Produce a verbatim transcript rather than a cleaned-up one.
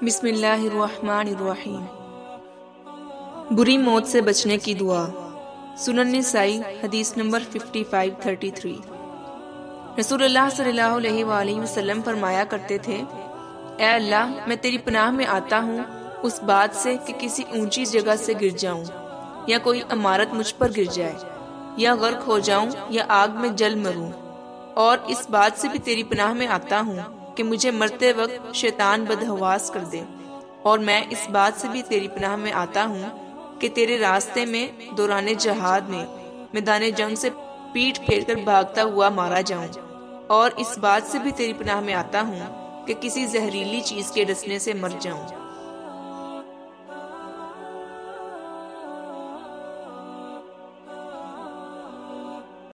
बिस्मिल्लाहिर्रहमानिर्रहीम। बुरी मौत से बचने की दुआ। सुनन निसाई हदीस नंबर पचपन तैंतीस। रसूलुल्लाह सल्लल्लाहु अलैहि वसल्लम फरमाया करते थे, ऐ अल्लाह, मैं तेरी पनाह में आता हूँ उस बात से कि किसी ऊंची जगह से गिर जाऊं, या कोई इमारत मुझ पर गिर जाए, या गर्क हो जाऊं, या आग में जल मरूं। और इस बात से भी तेरी पनाह में आता हूँ कि मुझे मरते वक्त शैतान बदहवास कर दे। और मैं इस बात से भी तेरी पनाह में आता हूँ कि तेरे रास्ते में दौरान जहाद में मैदान जंग से पीठ फेर कर भागता हुआ मारा जाऊं। और इस बात से भी तेरी पनाह में आता हूँ कि किसी जहरीली चीज के डसने से मर जाऊं।